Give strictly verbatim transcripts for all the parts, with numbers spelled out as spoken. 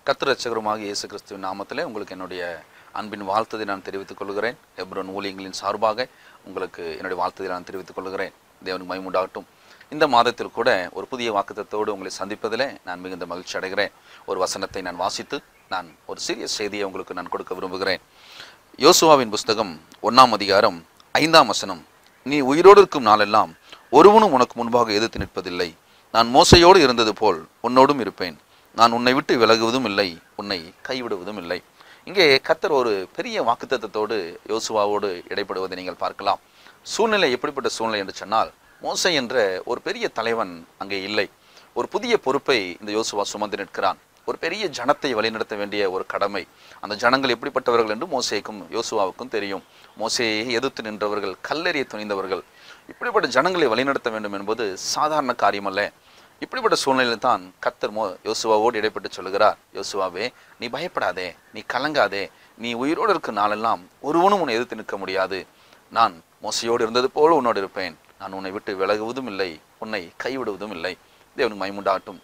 கர்த்தர் இரட்சகருமாகிய இயேசு கிறிஸ்துவின் நாமத்திலே உங்களுக்கு என்னுடைய அன்பின் வாழ்த்துதை நான் தெரிவித்துக் கொள்கிறேன். எப்ரோன் ஊழியங்களின் சார்பாக உங்களுக்கு என்னுடைய வாழ்த்துதை நான் தெரிவித்துக் கொள்கிறேன். தேவனுக்கு மகிமை உண்டாகட்டும். இந்த மாதத்தில் கூட ஒரு புதிய வாக்குத்தத்தோடு உங்களை சந்திப்பதிலே நான் மிகுந்த மகிழ்ச்சி அடைகிறேன். ஒரு வசனத்தை நான் வாசித்து நான் ஒரு சிறிய செய்தியை உங்களுக்கு நான் கொடுக்க விரும்புகிறேன். யோசுவாவின் புஸ்தகம் ஒன்றாம் அதிகாரம் ஐந்தாம் வசனம். நீ உயிரோடு இருக்கும் நாளெல்லாம் ஒருவனும் உனக்கு முன்பாக எதிர்த்து நிற்பதில்லை. நான் மோசையோடு இருந்தது போல் உன்னோடும் இருப்பேன். நான் உன்னை விட்டு விலகுவதும் இல்லை, உன்னை கைவிடுவதும் இல்லை. இங்கே கர்த்தர் ஒரு பெரிய வாக்குத்தத்தத்தோடு யோசுவாவோடு இடைப்படுவதை நீங்கள் பார்க்கலாம். சூழ்நிலை எப்படிப்பட்ட சூழ்நிலை என்று சொன்னால், மோசே என்ற ஒரு பெரிய தலைவன் அங்கே இல்லை. ஒரு புதிய பொறுப்பை இந்த யோசுவா சுமந்து நிற்கிறான். ஒரு பெரிய ஜனத்தை வழிநடத்த வேண்டிய ஒரு கடமை. அந்த ஜனங்கள் எப்படிப்பட்டவர்கள் என்று மோசேக்கும் யோசுவாவுக்கும் தெரியும். மோசேயை எதிர்த்து நின்றவர்கள், கல்லெறிய துணிந்தவர்கள். இப்படிப்பட்ட ஜனங்களை வழிநடத்த வேண்டும் என்பது சாதாரண காரியமல்ல. இப்படிப்பட்ட சூழ்நிலையில் தான் கர்த்தர் மோ யோசுவாவோடு இடைப்பட்டு சொல்லுகிறார், யோசுவாவே, நீ பயப்படாதே, நீ கலங்காதே, நீ உயிரோடு இருக்கும் நாளெல்லாம் ஒருவனும் உன்னை எதிர்த்து நிற்க முடியாது. நான் மோசையோடு இருந்தது போல உன்னோடு இருப்பேன். நான் உன்னை விட்டு விலகுவதும் இல்லை, உன்னை கைவிடுவதும் இல்லை. தேவனுக்கு மகிமை உண்டாகட்டும்.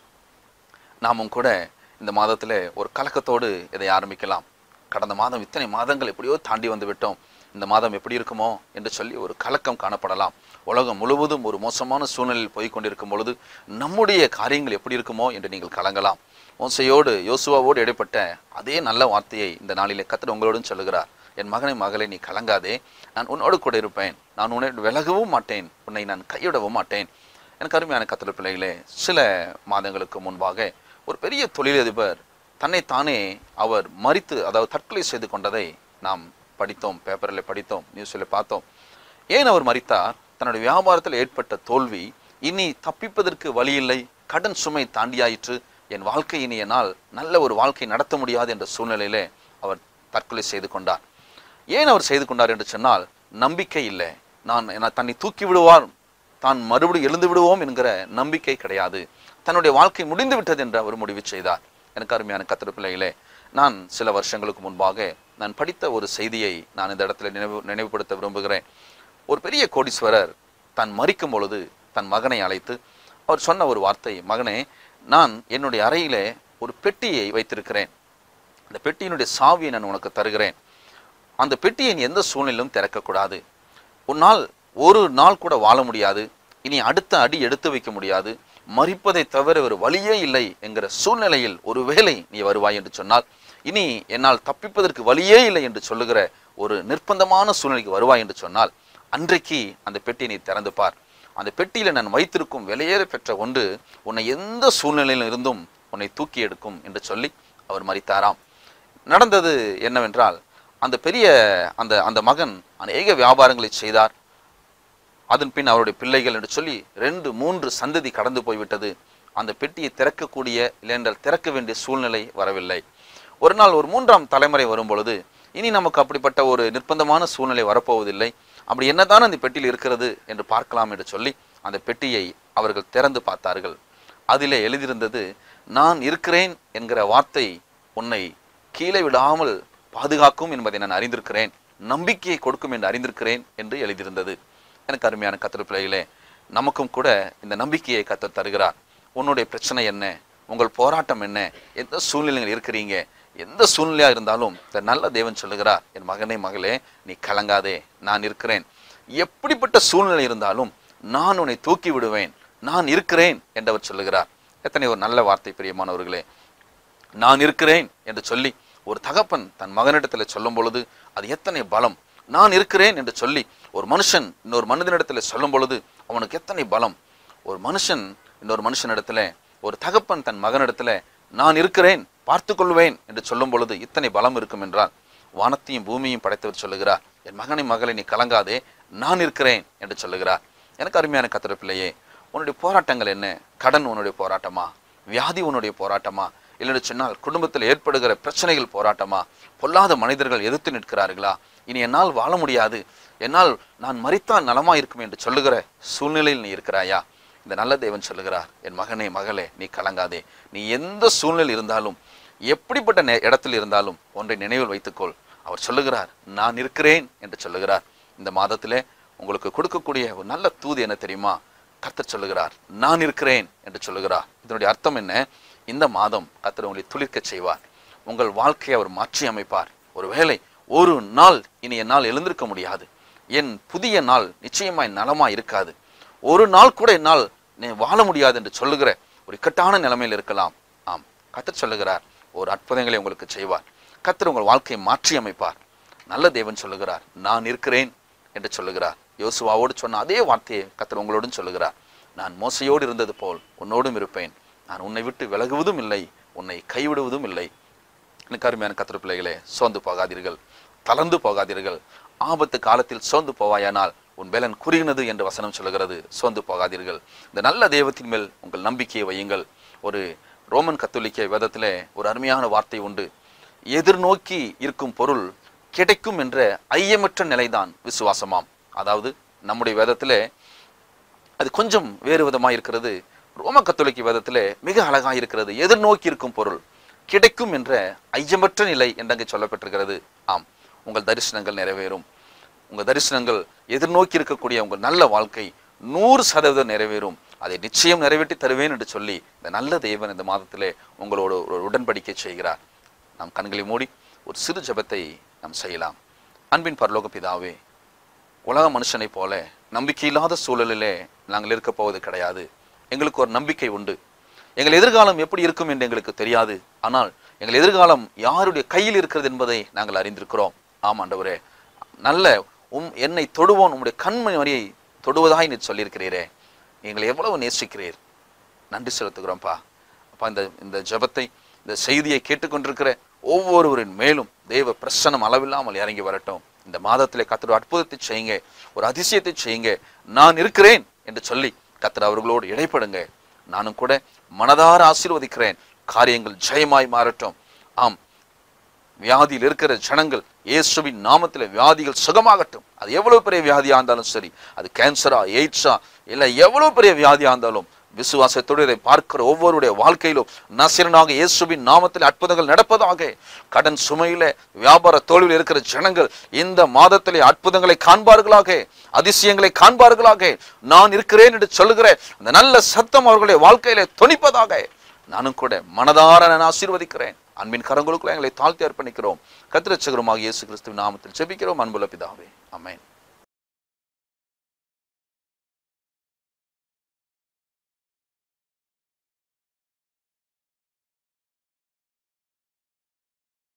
நாமும் கூட இந்த மாதத்தில் ஒரு கலக்கத்தோடு இதை ஆரம்பிக்கலாம். கடந்த மாதம் இத்தனை மாதங்கள் எப்படியோ தாண்டி வந்து விட்டோம், இந்த மாதம் எப்படி இருக்குமோ என்று சொல்லி ஒரு கலக்கம் காணப்படலாம். உலகம் முழுவதும் ஒரு மோசமான சூழ்நிலையில் போய் கொண்டிருக்கும் பொழுது நம்முடைய காரியங்கள் எப்படி இருக்குமோ என்று நீங்கள் கலங்கலாம். மோசையோடு யோசுவாவோடு இடைப்பட்ட அதே நல்ல வார்த்தையை இந்த நாளிலே கர்த்தர் உங்களோடும் சொல்லுகிறார். என் மகனை மகளை, நீ கலங்காதே, நான் உன்னோடு கூட இருப்பேன். நான் உன்னை விலகவும் மாட்டேன், உன்னை நான் கைவிடவும் மாட்டேன். எனக்கு அருமையான கர்த்தர் பிள்ளைகளே, சில மாதங்களுக்கு முன்பாக ஒரு பெரிய தொழிலதிபர் தன்னைத்தானே அவர் மரித்து, அதாவது தற்கொலை செய்து கொண்டதை நாம் படித்தோம், பேப்பரில் படித்தோம், நியூஸில் பார்த்தோம். ஏன் அவர் மரித்தார்? தன்னுடைய வியாபாரத்தில் ஏற்பட்ட தோல்வி, இனி தப்பிப்பதற்கு வழி இல்லை, கடன் சுமை தாண்டியாயிற்று, என் வாழ்க்கை இனி என்னால் நல்ல ஒரு வாழ்க்கை நடத்த முடியாது என்ற சூழ்நிலையிலே அவர் தற்கொலை செய்து கொண்டார். ஏன் அவர் செய்து கொண்டார் என்று சொன்னால், நம்பிக்கை இல்லை. நான் தன்னை தூக்கி விடுவார், தான் மறுபடியும் எழுந்து விடுவோம் என்கிற நம்பிக்கை கிடையாது. தன்னுடைய வாழ்க்கை முடிந்து விட்டது என்று அவர் முடிவு செய்தார். எனக்கு அருமையான கர்த்தர் பிள்ளைகளே, நான் சில வருஷங்களுக்கு முன்பாக நான் படித்த ஒரு செய்தியை நான் இந்த இடத்துல நினைவு நினைவுபடுத்த விரும்புகிறேன். ஒரு பெரிய கோடீஸ்வரர் தான் மரிக்கும் பொழுது தன் மகனை அழைத்து அவர் சொன்ன ஒரு வார்த்தை, மகனே, நான் என்னுடைய அறையிலே ஒரு பெட்டியை வைத்திருக்கிறேன். அந்த பெட்டியினுடைய சாவியை நான் உனக்கு தருகிறேன். அந்த பெட்டியை நீ எந்த சூழ்நிலையிலும் திறக்கக்கூடாது. உன்னால் ஒரு நாள் கூட வாழ முடியாது, இனி அடுத்த அடி எடுத்து வைக்க முடியாது, மரிப்பதை தவிர ஒரு வழியே இல்லை என்கிற சூழ்நிலையில் ஒருவேளை நீ வருவாய் என்று சொன்னால், இனி என்னால் தப்பிப்பதற்கு வழியே இல்லை என்று சொல்லுகிற ஒரு நிர்பந்தமான சூழ்நிலைக்கு வருவாய் என்று சொன்னால், அன்றைக்கு அந்த பெட்டியை நீ திறந்து பார். அந்த பெட்டியில் நான் வைத்திருக்கும் விலையேற பெற்ற ஒன்று உன்னை எந்த சூழ்நிலையிலும் இருந்தும் உன்னை தூக்கி எடுக்கும் என்று சொல்லி அவர் மரித்தாராம். நடந்தது என்னவென்றால், அந்த பெரிய அந்த அந்த மகன் அநேக வியாபாரங்களை செய்தார். அதன் பின் அவருடைய பிள்ளைகள் என்று சொல்லி ரெண்டு மூன்று சந்ததி கடந்து போய்விட்டது. அந்த பெட்டியை திறக்கக்கூடிய, இல்லையென்றால் திறக்க வேண்டிய சூழ்நிலை வரவில்லை. ஒரு நாள் ஒரு மூன்றாம் தலைமுறை வரும் பொழுது, இனி நமக்கு அப்படிப்பட்ட ஒரு நிர்பந்தமான சூழ்நிலை வரப்போவதில்லை, அப்படி என்னதான் அந்த பெட்டியில் இருக்கிறது என்று பார்க்கலாம் என்று சொல்லி அந்த பெட்டியை அவர்கள் திறந்து பார்த்தார்கள். அதிலே எழுதியிருந்தது, நான் இருக்கிறேன் என்கிற வார்த்தை உன்னை கீழே விடாமல் பாதுகாக்கும் என்பதை நான் அறிந்திருக்கிறேன், நம்பிக்கையை கொடுக்கும் என்று அறிந்திருக்கிறேன் என்று எழுதியிருந்தது. எனக்கு அருமையான கர்த்தர் பிள்ளைகளே, நமக்கும் கூட இந்த நம்பிக்கையை கர்த்தர் தருகிறார். உன்னுடைய பிரச்சனை என்ன, உங்கள் போராட்டம் என்ன, எந்த சூழ்நிலையில் இருக்கிறீங்க, எந்த சூழ்நிலையாக இருந்தாலும் இந்த நல்ல தேவன் சொல்லுகிறார், என் மகனே மகளே, நீ கலங்காதே, நான் இருக்கிறேன். எப்படிப்பட்ட சூழ்நிலை இருந்தாலும் நான் உன்னை தூக்கி விடுவேன், நான் இருக்கிறேன் என்றவர் சொல்லுகிறார். எத்தனை ஒரு நல்ல வார்த்தை பிரியமானவர்களே. நான் இருக்கிறேன் என்று சொல்லி ஒரு தகப்பன் தன் மகனிடத்தில் சொல்லும் பொழுது அது எத்தனை பலம். நான் இருக்கிறேன் என்று சொல்லி ஒரு மனுஷன் இன்னொரு மனிதனிடத்தில் சொல்லும் பொழுது அவனுக்கு எத்தனை பலம். ஒரு மனுஷன் இன்னொரு மனுஷனிடத்துல, ஒரு தகப்பன் தன் மகனிடத்துல நான் இருக்கிறேன், பார்த்து கொள்வேன் என்று சொல்லும் பொழுது இத்தனை பலம் இருக்கும் என்றால், வானத்தையும் பூமியையும் படைத்தவர் சொல்லுகிறார், என் மகனை மகளை நீ கலங்காதே, நான் இருக்கிறேன் என்று சொல்லுகிறார். எனக்கு அருமையான கர்த்தர் பிள்ளையே, உன்னுடைய போராட்டங்கள் என்ன? கடன் உன்னுடைய போராட்டமா? வியாதி உன்னுடைய போராட்டமா? இல்லைன்னு சொன்னால் குடும்பத்தில் ஏற்படுகிற பிரச்சனைகள் போராட்டமா? பொல்லாத மனிதர்கள் எதிர்த்து நிற்கிறார்களா? இனி என்னால் வாழ முடியாது, என்னால் நான் மரித்தால் நலமா இருக்கும் என்று சொல்லுகிற சூழ்நிலையில் நீ இருக்கிறாயா? இந்த நல்ல தேவன் சொல்லுகிறார், என் மகனே மகளே, நீ கலங்காதே. நீ எந்த சூழ்நிலையில் இருந்தாலும், எப்படிப்பட்ட இடத்தில் இருந்தாலும் ஒன்றை நினைவில் வைத்துக்கொள். அவர் சொல்லுகிறார், நான் இருக்கிறேன் என்று சொல்லுகிறார். இந்த மாதத்திலே உங்களுக்கு கொடுக்கக்கூடிய ஒரு நல்ல தூது என்ன தெரியுமா? கர்த்தர் சொல்லுகிறார், நான் இருக்கிறேன் என்று சொல்லுகிறார். இதனுடைய அர்த்தம் என்ன? இந்த மாதம் கர்த்தர் உங்களை துளிர்க்க செய்வார். உங்கள் வாழ்க்கையை அவர் மாற்றி அமைப்பார். ஒருவேளை ஒரு நாள் இனி என்னால் எழுந்திருக்க முடியாது, என் புதிய நாள் நிச்சயமாய் நலமாய் இருக்காது, ஒரு நாள் கூட என்னால் வாழ முடியாது என்று சொல்லுகிற ஒரு இக்கட்டான நிலைமையில் இருக்கலாம். ஆம், கர்த்தர் சொல்லுகிறார், ஒரு அற்புதங்களை உங்களுக்கு செய்வார். கர்த்தர் உங்கள் வாழ்க்கையை மாற்றி அமைப்பார். நல்ல தேவன் சொல்லுகிறார், நான் இருக்கிறேன் என்று சொல்லுகிறார். யோசுவாவோடு சொன்ன அதே வார்த்தையை கர்த்தர் உங்களோடும் சொல்லுகிறார். நான் மோசையோடு இருந்தது போல் உன்னோடும் இருப்பேன், நான் உன்னை விட்டு விலகுவதும் இல்லை, உன்னை கைவிடுவதும் இல்லை. எனக்கு அருமையான கர்த்தர் பிள்ளைகளே, சோர்ந்து போகாதீர்கள், தளர்ந்து போகாதீர்கள். ஆபத்து காலத்தில் சோர்ந்து போவாயானால் உன் பலன் குறுகினது என்று வசனம் சொல்லுகிறது. சோர்ந்து போகாதீர்கள். இந்த நல்ல தெய்வத்தின் மேல் உங்கள் நம்பிக்கையை வையுங்கள். ஒரு ரோமன் கத்தோலிக்க வேதத்திலே ஒரு அருமையான வார்த்தை உண்டு. எதிர்நோக்கி இருக்கும் பொருள் கிடைக்கும் என்ற ஐயமற்ற நிலைதான் விசுவாசமாம். அதாவது நம்முடைய வேதத்திலே அது கொஞ்சம் வேறு விதமாக இருக்கிறது. ரோம கத்தோலிக்க வேதத்திலே மிக அழகாக இருக்கிறது. எதிர்நோக்கி இருக்கும் பொருள் கிடைக்கும் என்ற ஐயமற்ற நிலை என்றங்கே சொல்லப்பட்டிருக்கிறது. ஆம், உங்கள் தரிசனங்கள் நிறைவேறும். உங்கள் தரிசனங்கள் எதிர்நோக்கி இருக்கக்கூடிய உங்கள் நல்ல வாழ்க்கை நூறு சதவீதம் நிறைவேறும். அதை நிச்சயம் நிறைவேற்றி தருவேன் என்று சொல்லி இந்த நல்ல தேவன் இந்த மாதத்திலே உங்களோடு ஒரு உடன்படிக்கை செய்கிறார். நாம் கண்களை மூடி ஒரு சிறு ஜெபத்தை நாம் செய்யலாம். அன்பின் பரலோக பிதாவே, உலக மனுஷனை போல நம்பிக்கையில்லாத சூழலிலே நாங்கள் இருக்க போவது கிடையாது. எங்களுக்கு ஒரு நம்பிக்கை உண்டு. எங்கள் எதிர்காலம் எப்படி இருக்கும் என்று எங்களுக்கு தெரியாது. ஆனால் எங்கள் எதிர்காலம் யாருடைய கையில் இருக்கிறது என்பதை நாங்கள் அறிந்திருக்கிறோம். ஆம் ஆண்டவரே, நல்ல உம் என்னை தொடுவோன் உம்முடைய கண்மணி வரியை தொடுவதாய் நீ சொல்லியிருக்கிறீரே. எங்களை எவ்வளவு நேசிக்கிறீர். நன்றி செலுத்துகிறோம்ப்பா. அப்பா, இந்த இந்த ஜெபத்தை, இந்த செய்தியை கேட்டுக்கொண்டிருக்கிற ஒவ்வொருவரின் மேலும் தேவ பிரசன்னம் அளவில்லாமல் இறங்கி வரட்டும். இந்த மாதத்திலே கர்த்தர் அற்புதத்தை செய்யுங்க, ஒரு அதிசயத்தை செய்யுங்க. நான் இருக்கிறேன் என்று சொல்லி கர்த்தர் அவர்களோடு இடைப்படுங்க. நானும் கூட மனதார ஆசீர்வதிக்கிறேன். காரியங்கள் ஜெயமாய் மாறட்டும். ஆம், வியாதியில் இருக்கிற ஜனங்கள் இயேசுவின் நாமத்தில் வியாதிகள் சுகமாகட்டும். அது எவ்வளவு பெரிய வியாதியா இருந்தாலும் சரி, அது கேன்சரா, எய்ட்ஸா, இல்லை எவ்வளவு பெரிய வியாதியா இருந்தாலும் விசுவாசத்தோடு இதை பார்க்கிற ஒவ்வொருடைய வாழ்க்கையிலும் நசீரனாக இயேசுவின் நாமத்தில் அற்புதங்கள் நடப்பதாக. கடன் சுமையில, வியாபார தோல்வியில் இருக்கிற ஜனங்கள் இந்த மாதத்திலே அற்புதங்களை காண்பார்களாக, அதிசயங்களை காண்பார்களாக. நான் இருக்கிறேன் என்று சொல்லுகிற அந்த நல்ல சத்தம் அவர்களுடைய வாழ்க்கையிலே தொனிப்பதாக. நானும் கூட மனதார நான் ஆசீர்வதிக்கிறேன். அன்பின் கரங்களுக்குள்ள எங்களை தாழ்த்தி அர்ப்பணிக்கிறோம். கர்த்தர் இரட்சகருமாகிய இயேசு கிறிஸ்துவின் நாமத்தில் ஜெபிக்கிறோம் அன்புள்ள பிதாவே, ஆமென்.